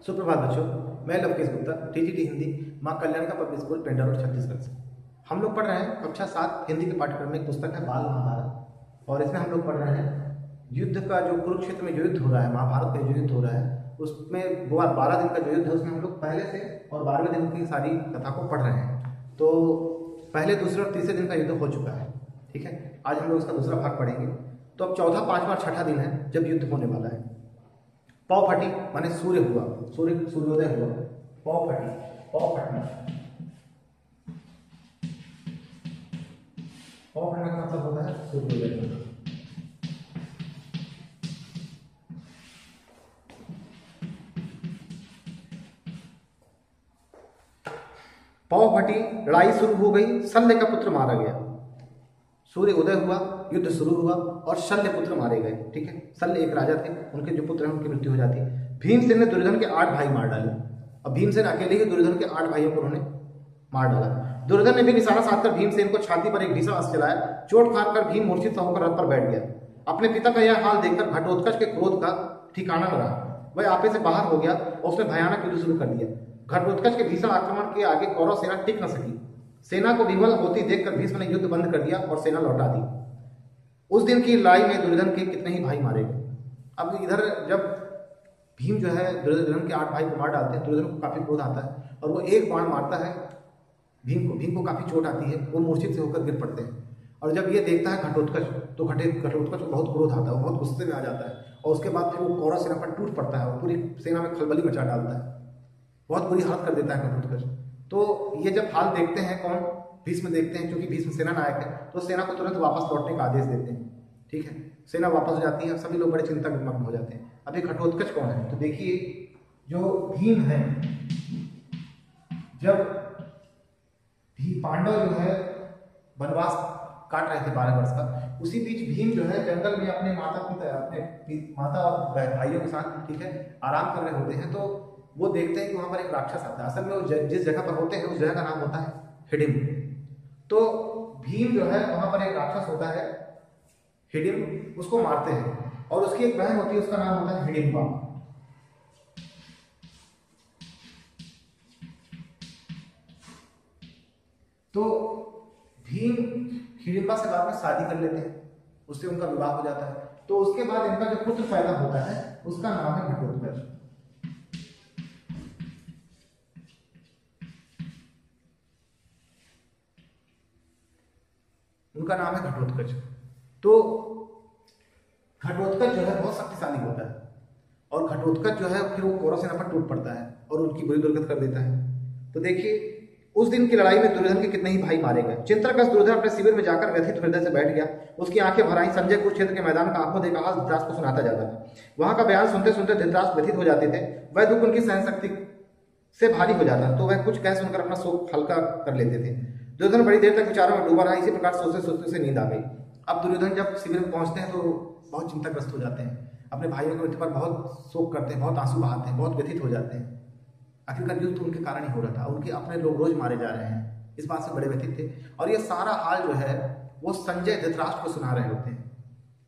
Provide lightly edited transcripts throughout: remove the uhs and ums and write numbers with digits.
सुप्रभात बच्चों, मैं लवकेश गुप्ता, टीजीटी हिंदी, मां कल्याण का public school, Penda road, Chhattisgarh से। हम लोग पढ़ रहे हैं कक्षा 7 हिंदी के पाठ्यक्रम में एक पुस्तक है बाल महाभारत, और इसमें हम लोग पढ़ रहे हैं युद्ध का जो कुरुक्षेत्र में जो युद्ध हो रहा है, महाभारत का जो युद्ध हो रहा है, उसमें 12 दिन का जो युद्ध है उसमें हम लोग पहले से और 12वें दिन की सारी कथा को पढ़ रहे हैं। तो पहले, दूसरे और तीसरे दिन का युद्ध हो चुका है, ठीक है। आज हम लोग उसका दूसरा भाग पढ़ेंगे। तो अब चौथा, पांचवा, छठा दिन है जब युद्ध होने वाला है। पौ फटी माने सूर्य हुआ, सूर्योदय हुआ। पौ फटी, पौ फटना, पौ फटना का मतलब होता है सूर्योदय होना। पौ फटी, लड़ाई शुरू हो गई, शल्य का पुत्र मारा गया। सूर्य उदय हुआ, युद्ध शुरू हुआ और शल्य पुत्र मारे गए, ठीक है। शल्य एक राजा थे, उनके जो पुत्र हैं उनकी मृत्यु हो जाती है। भीमसेन ने दुर्योधन के 8 भाई मार डाले। अब भीमसेन अकेले ही दुर्योधन के 8 भाइयों को उन्होंने मार डाला। दुर्योधन ने भी निशाना साधकर भीमसेन को छाती पर एक भीषण अस्त्र चलाया। चोट खाकर भीम मूर्छित होकर रथ पर बैठ गया। अपने पिता का यह हाल देखकर घटोत्कच के क्रोध का ठिकाना न रहा। वह आपे से बाहर हो गया और उसने भयानक युद्ध शुरू कर दिया। घटोत्कच के भीषण आक्रमण के आगे कौरव सेना टिक न सकी। सेना को विफल होती देखकर भीष्म ने युद्ध बंद कर दिया और सेना लौटा दी। उस दिन की लड़ाई में दुर्योधन के कितने ही भाई मारे गए। अब इधर जब भीम जो है दुर्योधन के 8 भाई को मार डालते हैं, दुर्योधन को काफी क्रोध आता है और वो एक बाण मारता है भीम को काफी चोट आती है, वो मूर्छित से होकर गिर पड़ते हैं। और जब ये देखता है घटोत्कच, तो घटोत्कच को बहुत क्रोध आता है, बहुत गुस्से में आ जाता है और उसके बाद फिर वो कौरव सेना पर टूट पड़ता है और पूरी सेना में खलबली मचा डालता है, बहुत बुरी हालत कर देता है घटोत्कच। तो ये जब हाल देखते हैं कौन, भीष्म देखते हैं, क्योंकि भीष्म सेना नायक है, तो सेना को तुरंत वापस लौटने का आदेश देते हैं, ठीक है। सेना वापस हो जाती है, सभी लोग बड़े चिंता में मग्न हो जाते हैं। अभी घटोत्कच कौन है, तो देखिए जो भीम है, जब पांडव जो है वनवास काट रहे थे 12 वर्ष का, उसी बीच भीम जो है जंगल में अपने माता और भाइयों के साथ, ठीक है, आराम कर रहे होते हैं। तो वो देखते हैं कि वहां पर एक राक्षस आता है। असल में वो जिस जगह पर होते हैं उस जगह का नाम होता है हिडिंब। तो भीम जो है वहां पर एक राक्षस होता है हिडिंब, उसको मारते हैं और उसकी एक बहन होती है, उसका नाम होता है हिडिंबा। तो भीम हिडिंबा से बाद में शादी कर लेते हैं, उससे उनका विवाह हो जाता है। तो उसके बाद इनका जो पुत्र पैदा होता है उसका नाम है घटोत्कच। उनका नाम है घटोत्कच। तो घटोत्कच जो है बहुत शक्तिशाली होता है और घटोत्कच जो है फिर वो कौरव सेना पर टूट पड़ता है और उनकी बुरी दुर्गति कर देता है। तो देखिए उस दिन की लड़ाई में दुर्योधन के कितने ही भाई मारे गए। चिंताग्रस्त दुर्योधन अपने शिविर में जाकर व्यथित हृदय से बैठ गया। उसकी आंखें भर आई। संजय कुरुक्षेत्र के मैदान का आंखों देखा हाल धृतराष्ट्र को सुनाता जाता था। वहां का बयान सुनते सुनते धृतराष्ट्र व्यथित हो जाते थे। वह दुख उनकी सहन शक्ति से भारी हो जाता, तो वह कुछ कह सुनकर अपना शोक हल्का कर लेते थे। दुर्योधन बड़ी देर तक विचारों में डूबा रहा। इसी प्रकार सोचते सोचते उसे नींद आ गई। अब दुर्योधन जब शिविर में पहुंचते हैं तो बहुत चिंताग्रस्त हो जाते हैं, अपने भाइयों की मृत्यु पर बहुत शोक करते हैं, बहुत आंसू बहाते हैं, बहुत व्यथित हो जाते हैं। आखिरकार युद्ध उनके कारण ही हो रहा था, उनके अपने लोग रोज मारे जा रहे हैं, इस बात से बड़े व्यथित थे। और ये सारा हाल जो है वो संजय धृतराष्ट्र को सुना रहे होते हैं।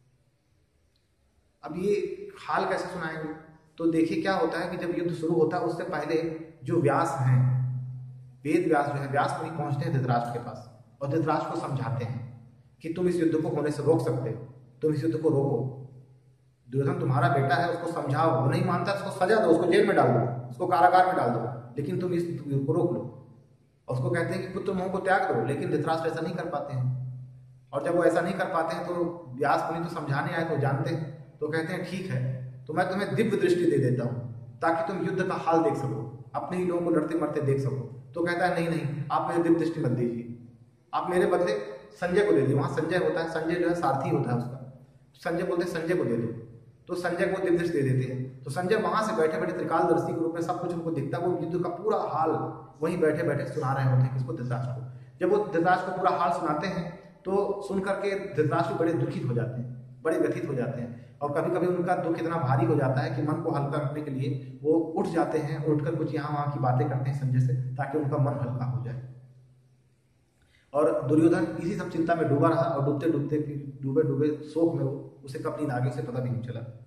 अब ये हाल कैसे सुनाएंगे, तो देखिए क्या होता है कि जब युद्ध शुरू होता है उससे पहले जो व्यास हैं, वेद व्यास जो है, व्यास मुनि पहुंचते हैं धृतराष्ट्र के पास और धृतराष्ट्र को समझाते हैं कि तुम इस युद्ध को होने से रोक सकते हो, तुम इस युद्ध को रोको। दुर्योधन तुम्हारा बेटा है, उसको समझाओ, वो नहीं मानता उसको सजा दो, उसको जेल में डाल दो, उसको कारागार में डाल दो, लेकिन तुम इस युद्ध को रोक लो। और उसको कहते हैं कि पुत्र मोह को त्याग दो, लेकिन धृतराष्ट्र ऐसा नहीं कर पाते हैं। और जब वो ऐसा नहीं कर पाते हैं तो व्यास मुनि तो समझाने आए तो जानते हैं, तो कहते हैं ठीक है, तो मैं तुम्हें दिव्य दृष्टि दे देता हूँ ताकि तुम युद्ध का हाल देख सको, अपने ही लोगों को लड़ते मरते देख सको। तो कहता है नहीं नहीं, आप मेरे दिव्य दृष्टि मत दीजिए, आप मेरे बदले संजय को दे दीजिए। वहां संजय होता है, संजय जो है सारथी होता है उसका। संजय बोलते हैं संजय को दे दो, तो संजय को दिव्य दृष्टि दे देते हैं। तो संजय वहां से बैठे बैठे त्रिकालदर्शी के रूप में सब कुछ उनको दिखता है। वो युद्ध का पूरा हाल वहीं बैठे बैठे सुना रहे होते हैं किसको, धृतराष्ट्र को। जब वो धृतराष्ट्र को पूरा हाल सुनाते हैं तो सुन करके धृतराष्ट्र बड़े दुखित हो जाते हैं, बड़े व्यथित हो जाते हैं। और कभी कभी उनका दुख इतना भारी हो जाता है कि मन को हल्का रखने के लिए वो उठ जाते हैं, उठकर कुछ यहाँ वहाँ की बातें करते हैं संजय से, ताकि उनका मन हल्का हो जाए। और दुर्योधन इसी सब चिंता में डूबा रहा और डूबते डूबते शोक में उसे कब नींद आ गई उसे पता भी नहीं चला।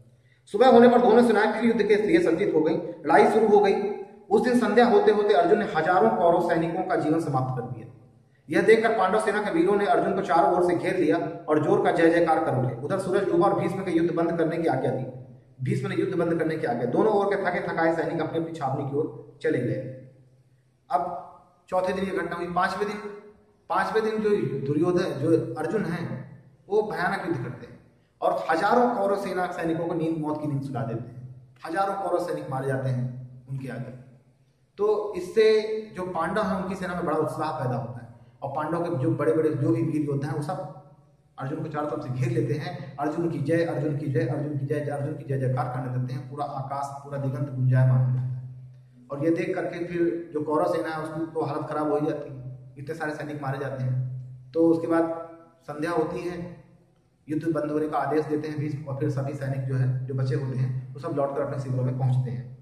सुबह होने पर दोनों सेनाएं फिर युद्ध के लिए सज्जित हो गई। लड़ाई शुरू हो गई। उस दिन संध्या होते होते अर्जुन ने हजारों कौरव सैनिकों का जीवन समाप्त कर दिया। यह देखकर पांडव सेना के वीरों ने अर्जुन को चारों ओर से घेर लिया और जोर का जय जयकार कर उठे। उधर सूरज डूबा और भीष्म के युद्ध बंद करने की आज्ञा दी। भीष्म ने युद्ध बंद करने की आज्ञा। दोनों ओर के थके थकाए सैनिक अपनी अपनी छावनी की ओर चले गए। अब चौथे दिन ये घटना हुई। पांचवें दिन जो दुर्योधन जो अर्जुन है वो भयानक युद्ध करते हैं और हजारों कौरव सेना सैनिकों को मौत की नींद सुला देते हैं। हजारों कौरव सैनिक मारे जाते हैं उनके आगे। तो इससे जो पांडव हैं उनकी सेना में बड़ा उत्साह पैदा होता है और पांडव के जो बड़े बड़े जो भी वीर योद्धा हैं वो सब अर्जुन को चारों तरफ से घेर लेते हैं। अर्जुन की जय, अर्जुन की जय, अर्जुन की जय, अर्जुन की जय जयकार करने लगते हैं। पूरा आकाश, पूरा दिगंत गुंजायमान हो जाता है और ये देख करके फिर जो कौरव सेना है उसकी तो हालत खराब हो ही जाती है। इतने सारे सैनिक मारे जाते हैं। तो उसके बाद संध्या होती है, युद्ध बंद होने का आदेश देते हैं भीष्म और फिर सभी सैनिक जो है जो बचे होते हैं वो सब लौटकर अपने शिविरों में पहुंचते हैं।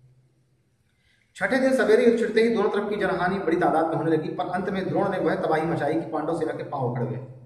छठे दिन सवेरे युद्ध छिड़ते ही दोनों तरफ की जनहानि बड़ी तादाद में होने लगी, पर अंत में द्रोण ने वह तबाही मचाई कि पांडव सेना के पांव उखड़ गए।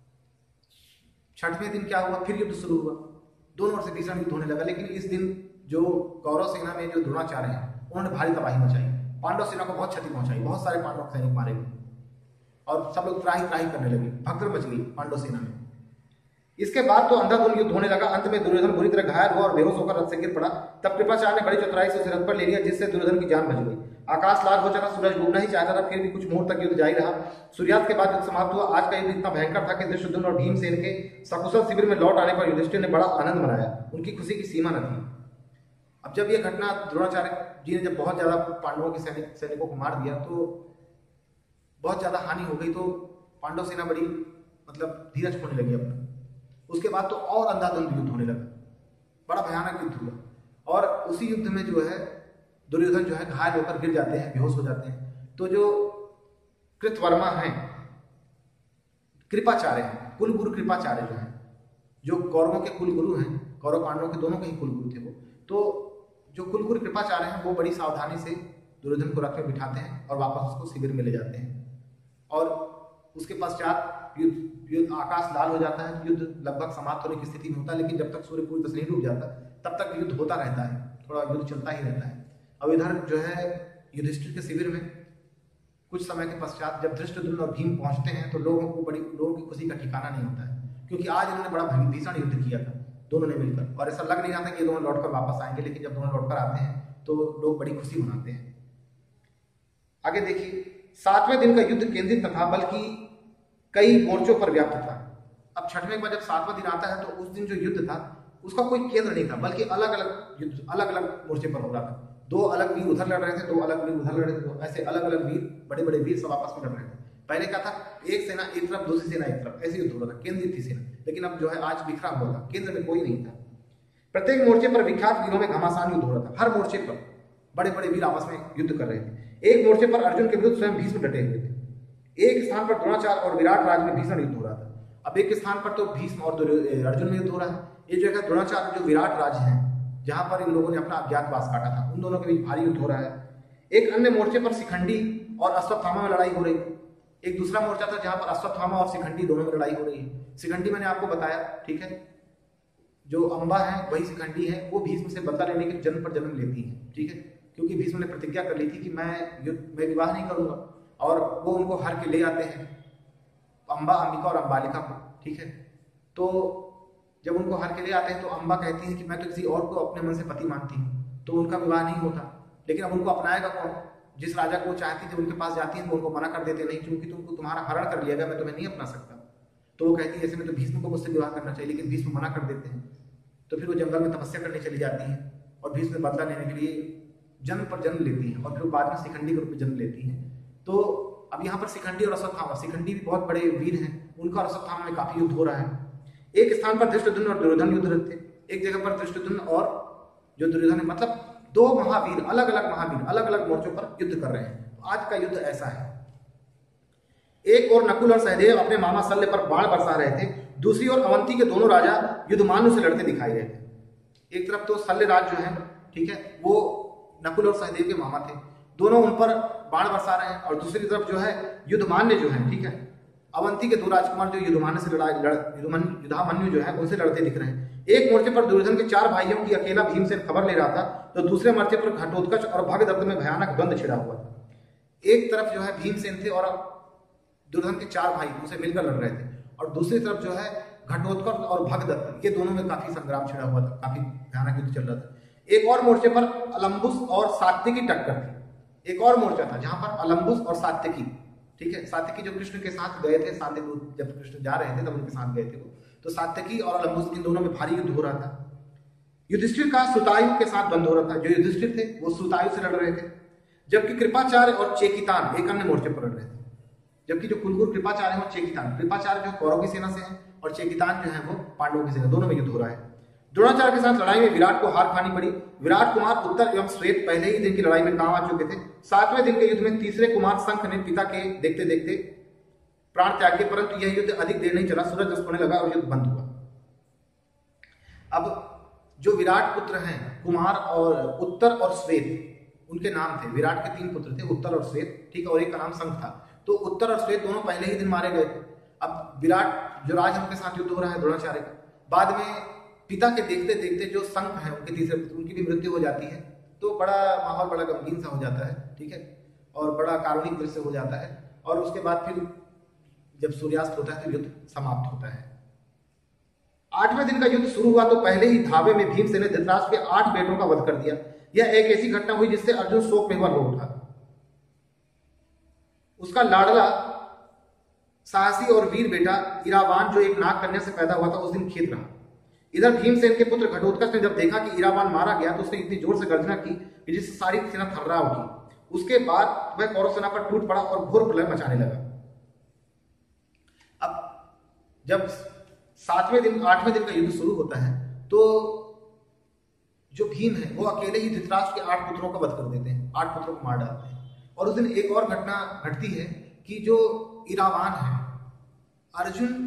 छठवें दिन क्या हुआ, फिर युद्ध शुरू हुआ। दोनों ओर से भीषण युद्ध होने लगा, लेकिन इस दिन जो कौरव सेना में जो द्रोणाचार्य हैं उन्होंने भारी तबाही मचाई। पांडव सेना को बहुत क्षति पहुंचाई, बहुत सारे पांडव सैनिक मारे गए और सब लोग त्राही त्राही करने लगे, भगदड़ मच गई पांडव सेना में। इसके बाद तो अंधाधुंध युद्ध होने लगा। अंत में दुर्योधन बुरी तरह घायल हुआ और बेहोश होकर रथ से गिर पड़ा। तब कृपाचार्य ने बड़ी चतुराई से उसे रथ पर ले लिया, जिससे दुर्योधन की जान बच गई। आकाश लाल हो चला, सूरज डूबना ही चाहता था, फिर भी कुछ मुहूर्त तक युद्ध जारी रहा। सूर्यास्त के बाद युद्ध समाप्त हुआ। आज का युद्ध इतना भयंकर था कि धृष्टद्युम्न और भीमसेन के सकुशल शिविर में लौट आने पर युधिष्ठिर ने बड़ा आनंद मनाया। उनकी खुशी की सीमा न थी। अब जब यह घटना द्रोणाचार्य जी ने जब बहुत ज्यादा पांडवों के सैनिकों को मार दिया तो बहुत ज्यादा हानि हो गई, तो पांडव सेना बड़ी मतलब धीरज खोने लगी अपना। उसके बाद तो और अंधाधुंध युद्ध होने लगा, बड़ा भयानक युद्ध हुआ और उसी युद्ध में जो है दुर्योधन जो है घायल होकर गिर जाते हैं, बेहोश हो जाते हैं। तो जो कृतवर्मा हैं, कृपाचार्य हैं, कुलगुरु कृपाचार्य जो हैं, जो कौरवों के कुलगुरु हैं, कौरव पांडवों के दोनों के ही कुलगुरु थे वो, तो जो कुलगुरु कृपाचार्य हैं वो बड़ी सावधानी से दुर्योधन को रथ में बिठाते हैं और वापस उसको शिविर में ले जाते हैं। और उसके पश्चात युद्ध आकाश लाल हो जाता है, युद्ध लगभग समाप्त होने की स्थिति में होता है, लेकिन जब तक सूर्य पूरी तरह से नहीं डूब जाता तब तक युद्ध होता रहता है, थोड़ा युद्ध चलता ही रहता है। अब इधर जो है युधिष्ठिर के शिविर में कुछ समय के पश्चात जब धृष्टद्युम्न और भीम पहुंचते हैं तो लोगों की खुशी का ठिकाना नहीं होता है, क्योंकि आज इन्होंने बड़ा भीषण युद्ध किया था दोनों ने मिलकर, और ऐसा लग नहीं रहा था कि ये दोनों लौटकर वापस आएंगे, लेकिन जब दोनों लौटकर आते हैं तो लोग बड़ी खुशी मनाते हैं। आगे देखिए, 7वें दिन का युद्ध केंद्रित न था बल्कि कई मोर्चों पर व्याप्त था। अब छठवें के बाद जब 7वां दिन आता है तो उस दिन जो युद्ध था उसका कोई केंद्र नहीं था, बल्कि अलग अलग युद्ध अलग अलग मोर्चे पर हो रहा था। दो अलग वीर उधर लड़ रहे थे, दो अलग वीर उधर लड़ रहे थे, तो ऐसे अलग अलग वीर, बड़े बड़े वीर सब आपस में लड़ रहे थे। पहले क्या था, एक सेना एक तरफ, दूसरी सेना एक तरफ, ऐसे युद्ध हो रहा था, केंद्रित थी सेना। लेकिन अब जो है आज बिखरा हुआ था, केंद्र में कोई नहीं था। प्रत्येक मोर्चे पर विख्यात वीरों में घमासान युद्ध हो रहा था। हर मोर्चे पर बड़े बड़े वीर आपस में युद्ध कर रहे थे। एक मोर्चे पर अर्जुन के विरुद्ध स्वयं भीष्म डटे हुए थे। एक स्थान पर द्रोणाचार्य और विराट राज में भीषण युद्ध हो रहा था। अब एक स्थान पर तो भीष्म और अर्जुन में युद्ध हो रहा है। ये जो है द्रोणाचार्य जो विराट राज है, जहां पर इन लोगों ने अपना अज्ञातवास काटा था, उन दोनों के बीच भारी युद्ध हो रहा है। एक अन्य मोर्चे पर शिखंडी और अश्वत्थामा में लड़ाई हो रही। एक दूसरा मोर्चा था जहां पर अश्वत्थामा और शिखंडी दोनों में लड़ाई हो रही है। शिखंडी मैंने आपको बताया, ठीक है, जो अंबा है वही शिखंडी है, वो भीष्म से बदला लेने के जन्म पर जन्म लेती है, ठीक है, क्योंकि भीष्म ने प्रतिज्ञा कर ली थी कि मैं विवाह नहीं करूंगा, और वो उनको हर के ले आते हैं, अंबा, अंबिका और अंबालिका को, ठीक है। तो जब उनको हर के ले आते हैं तो अंबा कहती है कि मैं तो किसी और को अपने मन से पति मानती हूँ, तो उनका विवाह नहीं होता। लेकिन अब उनको अपनाएगा कौन? जिस राजा को चाहती थी उनके पास जाती है तो उनको मना कर देते, नहीं क्योंकि तुमको तुम्हारा हरण कर लिया गया, मैं तुम्हें नहीं अपना सकता। तो वो कहती है ऐसे में तो भीष्म को मुझसे विवाह करना चाहिए, लेकिन भीष्म मना कर देते हैं। तो फिर वो जंगल में तपस्या करने चली जाती है और भीष्म बदला लेने के लिए जन्म पर जन्म लेती है, और फिर बाद में शिखंडी के रूप में जन्म लेती है। तो अब यहाँ पर शिखंडी और अश्वत्थामा, शिखंडी भी बहुत बड़े वीर हैं, उनका और अश्वत्थामा में काफी युद्ध हो रहा है। एक स्थान पर धृष्टद्युम्न और दुर्योधन युद्ध रहते, एक जगह पर धृष्टद्युम्न और जो दुर्योधन है, मतलब दो महावीर, अलग अलग महावीर अलग अलग मोर्चों पर युद्ध कर रहे हैं। तो आज का युद्ध ऐसा है। एक और नकुल और सहदेव अपने मामा शल्य पर बाण बरसा रहे थे, दूसरी ओर अवंती के दोनों राजा युद्धमान्य से लड़ते दिखाई रहे थे। एक तरफ तो शल्य राज जो है, ठीक है, वो नकुल और सहदेव के मामा थे, दोनों उन पर बाण बरसा रहे हैं, और दूसरी तरफ जो है युद्धमान्य जो है, ठीक है, अवंती के 2 राजकुमार जो युधामन्यु से युधामन्यु जो है उनसे लड़ते दिख रहे हैं। एक मोर्चे पर दुर्योधन के 4 भाइयों की अकेला भीमसेन खबर ले रहा था, तो दूसरे मोर्चे पर घटोत्कच और भगदत्त में भयानक द्वंद्व छिड़ा हुआ था। एक तरफ जो है भीमसेन थे और दुर्योधन के 4 भाई उनसे मिलकर लड़ रहे थे, और दूसरी तरफ जो है घटोत्कच और भगदत्त, ये दोनों में काफी संग्राम छिड़ा हुआ था, काफी भयानक युद्ध चल रहा था। एक और मोर्चे पर अलम्बुस और सात्यकी टक्कर थी। एक और मोर्चा था जहां पर अलम्बुस और सात्यकी, ठीक है, सात्यकी जो कृष्ण के साथ गए थे, शांतिदूत जब कृष्ण जा रहे थे तब उनके साथ गए थे वो, तो सात्यकी और अलम्बुस इन दोनों में भारी युद्ध हो रहा था। युधिष्ठिर का सुतायु के साथ बंद हो रहा था। जो युधिष्ठिर थे वो सुतायु से लड़ रहे थे, जबकि कृपाचार्य और चेकितान एक अन्य मोर्चे पर लड़ रहे थे। जबकि जो कुलगुरु कृपाचार्य है और चेकितान, कृपाचार्य जो कौरव की सेना से है और चेकितान जो है वो पांडवों की सेना, दोनों में युद्ध हो रहा है। द्रोणाचार्य के साथ लड़ाई में विराट को हार खानी पड़ी। विराट कुमार उत्तर एवं श्वेत पहले ही दिन की लड़ाई में काम आ चुके थे। 7वें दिन के युद्ध में तीसरे कुमार शंख ने पिता के देखते देखते प्राण त्याग किए, परंतु यह युद्ध अधिक देर नहीं चला। सूरज अस्त होने लगा और युद्ध बंद हुआ। अब जो विराट पुत्र हैं कुमार और उत्तर और श्वेत, उनके नाम थे, विराट के 3 पुत्र थे, उत्तर और श्वेत, ठीक है, और एक का नाम शंख था। तो उत्तर और श्वेत दोनों पहले ही दिन मारे गए थे। अब विराट जो राज के साथ युद्ध हो रहा है द्रोणाचार्य का, बाद में पिता के देखते देखते जो शंख है उनके तीसरे पुत्र, उनकी भी मृत्यु हो जाती है। तो बड़ा माहौल बड़ा गमगीन सा हो जाता है, ठीक है, और बड़ा कारुणिक दृश्य हो जाता है। और उसके बाद फिर जब सूर्यास्त होता है तो युद्ध समाप्त होता है। 8वें दिन का युद्ध शुरू हुआ तो पहले ही धावे में भीमसेन ने धृतराष्ट्र के 8 बेटों का वध कर दिया। यह एक ऐसी घटना हुई जिससे अर्जुन शोक में हो उठा। उसका लाडला साहसी और वीर बेटा इरावान जो एक नाग कन्या से पैदा हुआ था उस दिन खेत रहा। इधर भीमसेन के पुत्र घटोत्कच ने जब देखा कि इरावान मारा गया तो उसने इतनी जोर से गर्जना की कि जिससे सारी सेना थर्रा उठी। उसके बाद वह कौरव सेना पर टूट पड़ा और घोर प्रलय मचाने लगा। अब जब 8वें दिन का युद्ध शुरू होता है तो जो भीम है वो अकेले ही धृतराष्ट्र के 8 पुत्रों का वध कर देते हैं, 8 पुत्रों को मार डालते हैं। और उस दिन एक और घटना घटती है कि जो इरावान है, अर्जुन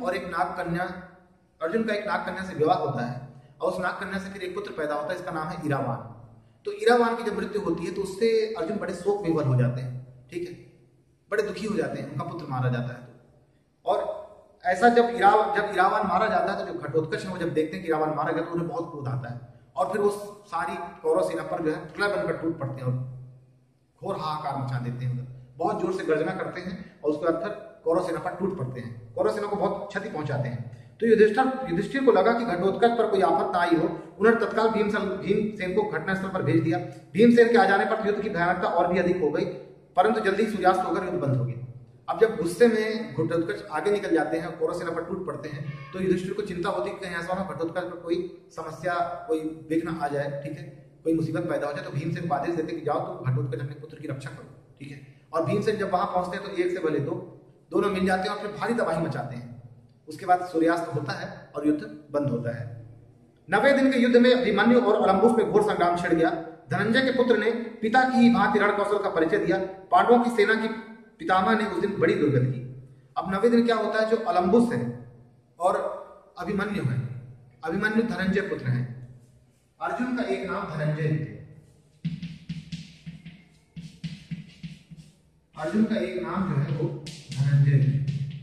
का एक नाग कन्या से विवाह होता है और उस नाग कन्या से फिर एक पुत्र पैदा होता है, इसका नाम है इरावान। तो इरावान की जब मृत्यु होती है तो उससे अर्जुन बड़े शोक विवल हो जाते हैं, ठीक है, बड़े दुखी हो जाते हैं, उनका पुत्र मारा जाता है। और ऐसा जब इरावान मारा जाता है तो जो घटोत्कच है वो जब देखते हैं कि इरावान मारा गया तो उन्हें बहुत क्रोध आता है और फिर वो सारी कौरव सेना पर जो है प्रलय बनकर टूट पड़ते हैं और घोर हाहाकार मचा देते हैं, बहुत जोर से गर्जना करते हैं और उसके बाद फिर कौरव सेना पर टूट पड़ते हैं, कौरव सेना को बहुत क्षति पहुंचाते हैं। तो युधिष्ठिर को लगा कि घटोत्कच पर कोई आफत ना आई हो। उन्होंने तत्काल भीमसेन को घटनास्थल पर भेज दिया। भीमसेन के आ जाने पर युद्ध की भयानकता और भी अधिक हो गई, परंतु जल्दी सूर्यास्त होकर युद्ध बंद हो गया। अब जब गुस्से में घटोत्कच आगे निकल जाते हैं और कौरव सेना पर टूट पड़ते हैं तो युधिष्ठिर को चिंता होती है कि कहीं ऐसा ना घटोत्कच पर कोई समस्या, कोई विघ्न आ जाए, ठीक है, कोई मुसीबत पैदा हो जाए। तो भीमसेन को आदेश देते कि जाओ तुम घटोत्कच अपने पुत्र की रक्षा करो, ठीक है। और भीमसेन जब वहां पहुंचते हैं तो एक से भले दोनों मिल जाते हैं और फिर भारी तबाही मचाते हैं। उसके बाद सूर्यास्त होता है और युद्ध बंद होता है। 90वें दिन के युद्ध में अभिमन्यु और अलम्बुस में घोर संग्राम छिड़ गया। धनंजय के पुत्र ने पिता की ही भांति रण कौशल का परिचय दिया। पांडवों की सेना की पितामह ने उस दिन बड़ी दुर्गति की। अब 90वें दिन क्या होता है, जो अलम्बुस है और अभिमन्यु है, अभिमन्यु धनंजय पुत्र हैं। अर्जुन का एक नाम धनंजय है, अर्जुन का एक नाम जो है वो धनंजय है।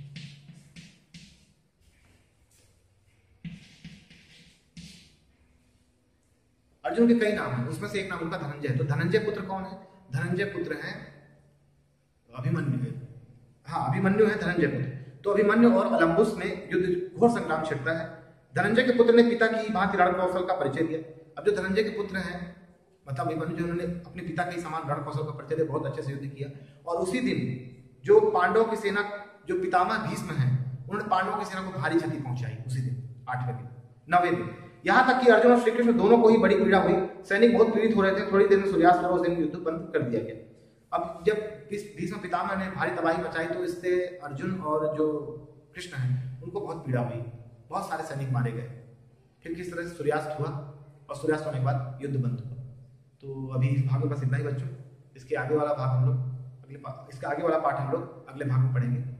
अर्जुन के कई नाम हैं, उसमें से एक नाम उनका धनंजय है। तो धनंजय पुत्र कौन है? धनंजय पुत्र है अभिमन्यु है, हाँ अभिमन्यु है धनंजय पुत्र। तो अभिमन्यु और अलम्बुस में युद्ध घोर संग्राम छिड़ता है। धनंजय के पुत्र ने पिता की भांति रण कौशल का परिचय दिया। अब जो धनंजय के पुत्र हैं मतलब अभिमन्यु, जो उन्होंने अपने पिता के समान रण कौशल का परिचय दिया, बहुत अच्छे से युद्ध किया। और उसी दिन जो पांडवों की सेना, जो पितामह भीष्म हैं, उन्होंने पांडवों की सेना को भारी क्षति पहुंचाई उसी दिन, 8वें दिन, 90वें दिन। यहाँ तक कि अर्जुन और श्री कृष्ण दोनों को ही बड़ी पीड़ा हुई। सैनिक बहुत पीड़ित हो रहे थे। थोड़ी देर में सूर्यास्त हुआ, उस दिन युद्ध बंद कर दिया गया। अब जब भीष्म पितामह ने भारी तबाही मचाई तो इससे अर्जुन और जो कृष्ण हैं उनको बहुत पीड़ा हुई, बहुत सारे सैनिक मारे गए। फिर किस तरह से सूर्यास्त हुआ और सूर्यास्त होने के बाद युद्ध बंद हुआ। तो अभी इस भाग में बस इतना ही बच्चों। इसके आगे वाला पाठ हम लोग अगले भाग में पढ़ेंगे।